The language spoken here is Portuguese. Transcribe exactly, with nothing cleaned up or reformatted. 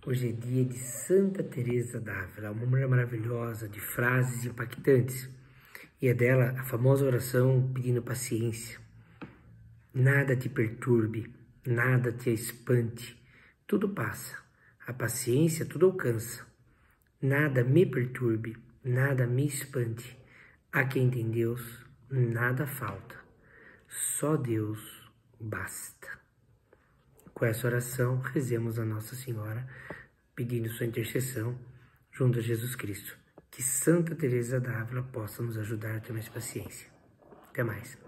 Hoje é dia de Santa Teresa d'Ávila, uma mulher maravilhosa, de frases impactantes. E é dela a famosa oração pedindo paciência. Nada te perturbe, nada te espante, tudo passa. A paciência tudo alcança. Nada me perturbe, nada me espante. A quem tem Deus, nada falta. Só Deus basta. Com essa oração, rezemos a Nossa Senhora, pedindo sua intercessão junto a Jesus Cristo. Que Santa Teresa d'Ávila possa nos ajudar a ter mais paciência. Até mais.